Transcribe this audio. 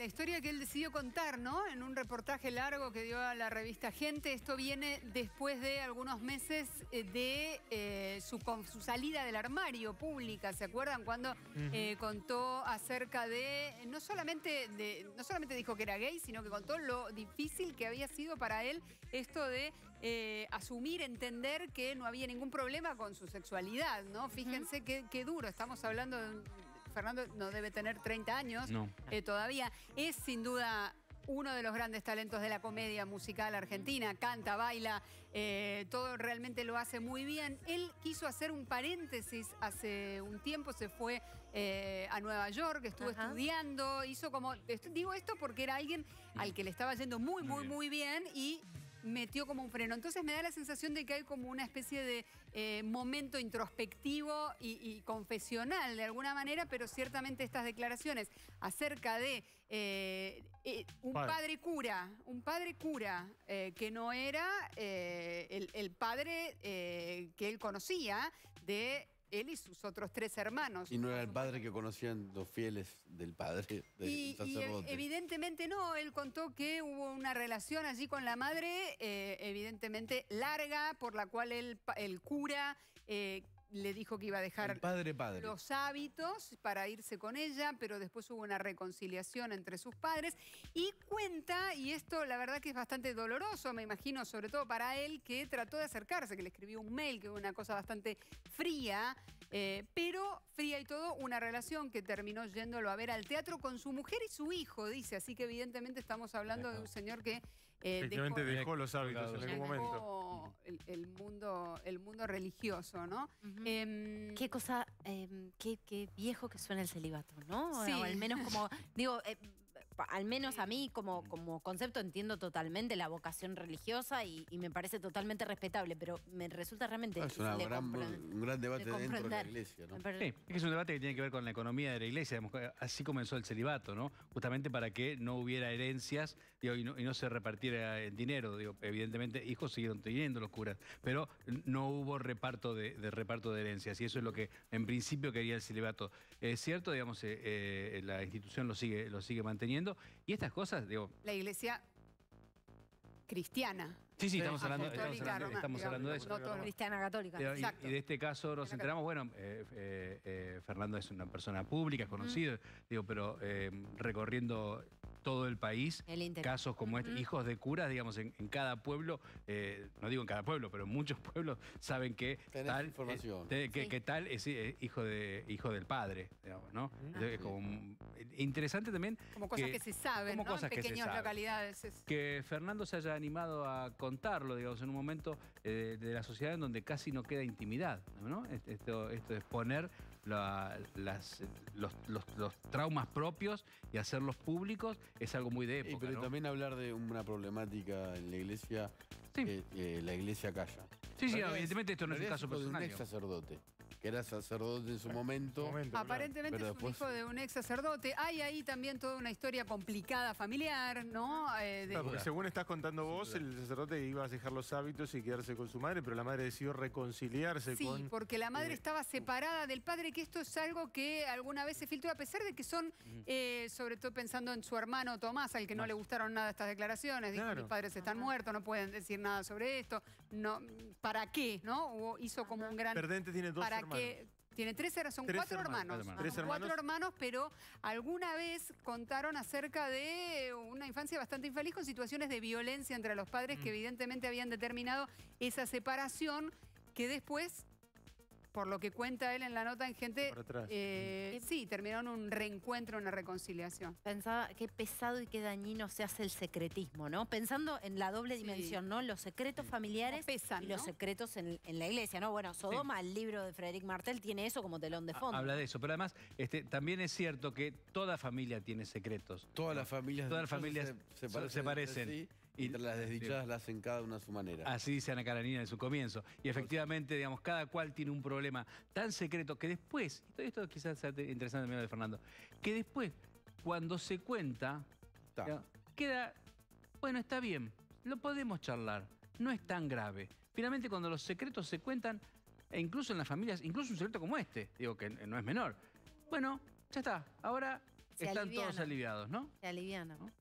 la historia que él decidió contar, ¿no? En un reportaje largo que dio a la revista Gente. Esto viene después de algunos meses de su salida del armario pública. ¿Se acuerdan? Cuando contó acerca de no solamente dijo que era gay, sino que contó lo difícil que había sido para él esto de asumir, entender que no había ningún problema con su sexualidad, ¿no? Fíjense qué duro. Estamos hablando de Fernando no debe tener 30 años todavía. Es sin duda uno de los grandes talentos de la comedia musical argentina. Canta, baila, todo realmente lo hace muy bien. Él quiso hacer un paréntesis hace un tiempo, se fue a Nueva York, estuvo estudiando, hizo como... Digo esto porque era alguien al que le estaba yendo muy bien y metió como un freno. Entonces me da la sensación de que hay como una especie de momento introspectivo y confesional de alguna manera, pero ciertamente estas declaraciones acerca de un padre cura que no era el padre que él conocía de él y sus otros 3 hermanos. Y no era el padre que conocían los fieles del padre, del sacerdote. Evidentemente no, él contó que hubo una relación allí con la madre, evidentemente larga, por la cual el cura le dijo que iba a dejar el padre. Los hábitos para irse con ella, pero después hubo una reconciliación entre sus padres. Y cuenta, y esto la verdad que es bastante doloroso, me imagino, sobre todo para él, que trató de acercarse, que le escribió un mail, que fue una cosa bastante fría, pero fría y todo, una relación que terminó yéndolo a ver al teatro con su mujer y su hijo, dice. Así que evidentemente estamos hablando de un señor que efectivamente dejó los hábitos en algún momento. El mundo religioso, ¿no? Qué cosa, qué viejo que suena el celibato, ¿no? Sí. O al menos como, digo, al menos a mí como concepto entiendo totalmente la vocación religiosa y me parece totalmente respetable, pero me resulta realmente es un gran debate dentro de la iglesia, ¿no? Sí, es que es un debate que tiene que ver con la economía de la iglesia. Así comenzó el celibato, ¿no? Justamente para que no hubiera herencias, digo, y no se repartiera el dinero. Digo, evidentemente hijos siguieron teniendo los curas, pero no hubo reparto de herencias, y eso es lo que en principio quería el celibato. Es cierto, digamos, la institución lo sigue manteniendo, y estas cosas, digo... La iglesia cristiana. Sí, estamos hablando de eso. No cristiana católica. Y de este caso nos enteramos, bueno, Fernando es una persona pública, es conocido, digo, pero recorriendo todo el país, casos como este, hijos de curas, digamos, en cada pueblo, no digo en cada pueblo, pero en muchos pueblos saben que tal, que tal es hijo del padre, digamos, ¿no? Entonces, como, interesante también. Como cosas que se saben, ¿no? En pequeñas localidades. Que Fernando se haya animado a contarlo, digamos, en un momento de la sociedad en donde casi no queda intimidad, ¿no? Esto de exponer los traumas propios y hacerlos públicos es algo muy de época, pero ¿no? también hablar de una problemática en la iglesia, la iglesia calla. Sí, evidentemente esto no es un caso personal. De un ex sacerdote, que era sacerdote en su momento. Aparentemente es un hijo de un ex sacerdote. Hay ahí también toda una historia complicada familiar, ¿no? Porque según estás contando vos, el sacerdote iba a dejar los hábitos y quedarse con su madre, pero la madre decidió reconciliarse con... Sí, porque la madre estaba separada del padre, que esto es algo que alguna vez se filtró, a pesar de que son, sobre todo pensando en su hermano Tomás, al que no le gustaron nada estas declaraciones. Dijo, mis padres están muertos, no pueden decir nada sobre esto. No, ¿para qué? ¿No? Hizo como un gran... Perdente tiene 2 hermanos. Tiene 3 hermanos, son 4 hermanos. Son 4 hermanos, pero alguna vez contaron acerca de una infancia bastante infeliz con situaciones de violencia entre los padres que evidentemente habían determinado esa separación que después, por lo que cuenta él en la nota en Gente, sí, terminaron un reencuentro, una reconciliación. Pensaba qué pesado y qué dañino se hace el secretismo, ¿no? Pensando en la doble dimensión, ¿no? Los secretos familiares y los secretos en la iglesia, ¿no? Bueno, Sodoma, el libro de Frédéric Martel, tiene eso como telón de fondo. Habla de eso, pero además también es cierto que toda familia tiene secretos. Todas las familias se parecen. Sí, y las desdichadas las hacen cada una a su manera. Así dice Ana Karenina en su comienzo. Y efectivamente, digamos, cada cual tiene un problema tan secreto que después, y esto quizás sea interesante de Fernando, que después, cuando se cuenta, queda, bueno, está bien, lo podemos charlar, no es tan grave. Finalmente, cuando los secretos se cuentan, e incluso en las familias, incluso un secreto como este, digo que no es menor, bueno, ya está, ahora están todos aliviados, ¿no? Se alivianan.